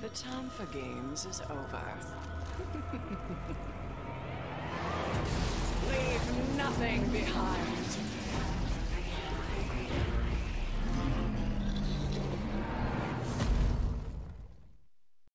The time for games is over. Leave nothing behind.